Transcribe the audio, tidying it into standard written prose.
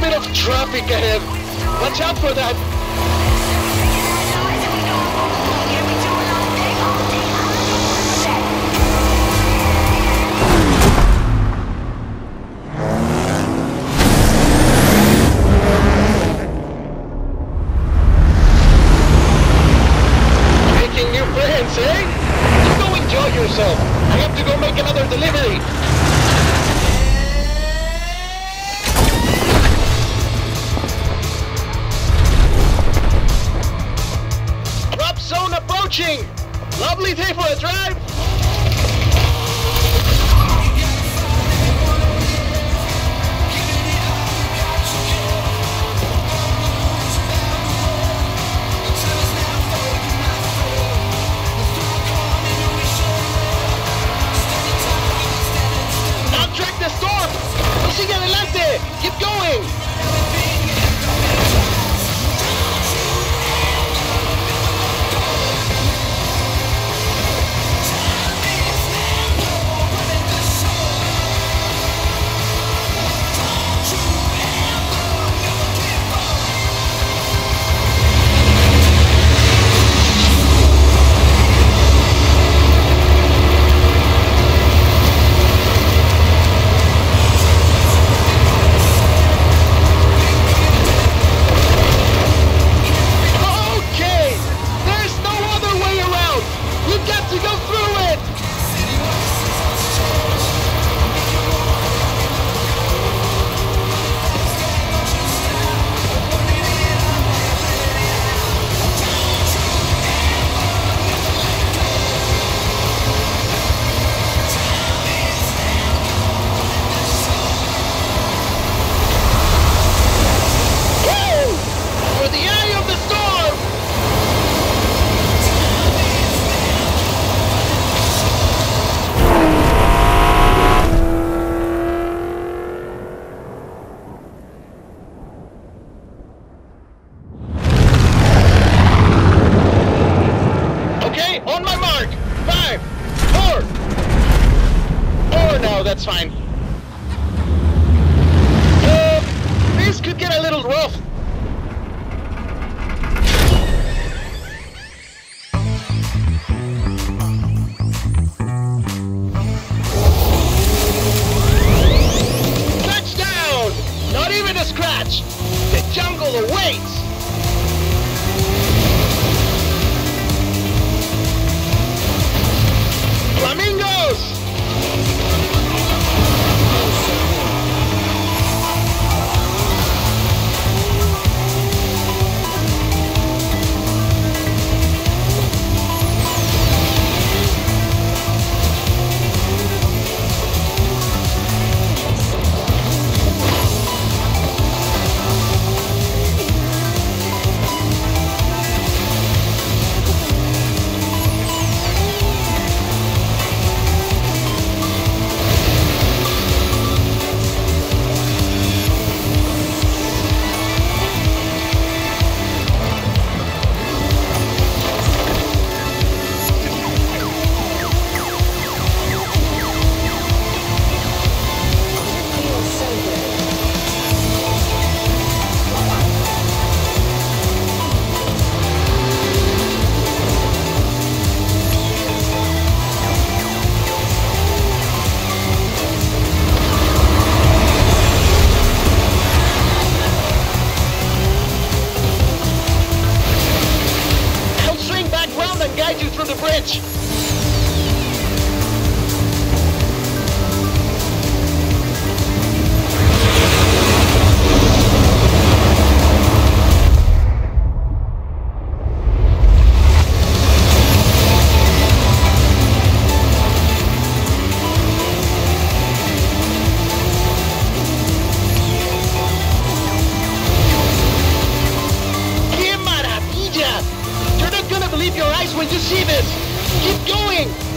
bit of traffic ahead. Watch out for that. Making new friends, eh? You go enjoy yourself. I have to go make another delivery. Zone approaching! Lovely day for a drive! Don't track the storm! Sigue adelante! Keep going! That's fine. This could get a little rough. Touchdown! Not even a scratch. The jungle awaits. Flamingos! Guide you through the bridge. ¡Qué maravilla! You're not gonna believe your eyes when you see this. Keep going.